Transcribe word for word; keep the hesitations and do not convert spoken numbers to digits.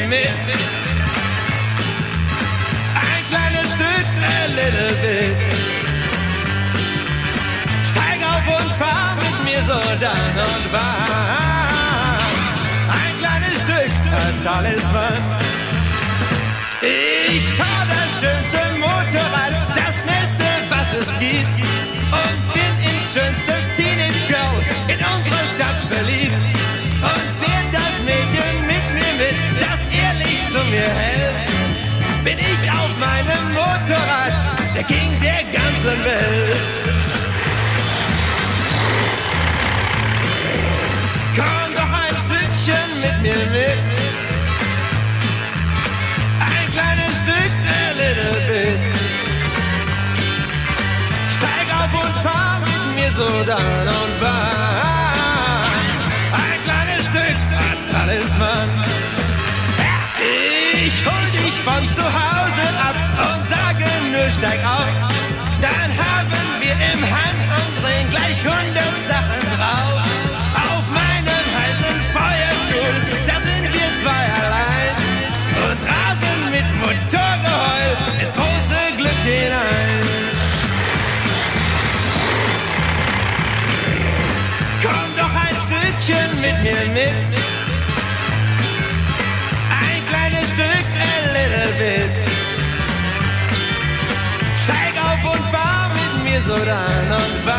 mir mit. Ein kleines Stück, a little bit. Steig auf und fahr mit mir so dann und wann. Ein kleines Stück als Talisman. Ich fahr das schönste Motorrad, das schnellste, was es gibt. Und bin ins schönste Teenage Girl in unserer Stadt verliebt. Und wird das Mädchen mit mir mit, das ehrlich zu mir hält. Bin ich auf meinem Motorrad, der King der ganzen Welt. Komm doch ein Stückchen mit mir mit. Ein kleines Stück, a little bit. Steig auf und fahr mit mir so dann und wann. Ein kleines Stück als Talisman. Ich hol dich von zu Hause ab und sage nur steig auf. Dann haben wir im Handumdrehen gleich hundert Sachen drauf. Auf meinem heißen Feuerstuhl, da sind wir zwei allein. Und rasen mit Motorgeheul ins große Glück hinein. Komm doch ein Stückchen mit mir mit. Ein kleines Stück, a little bit. Steig auf und fahr mit mir so dann und wann.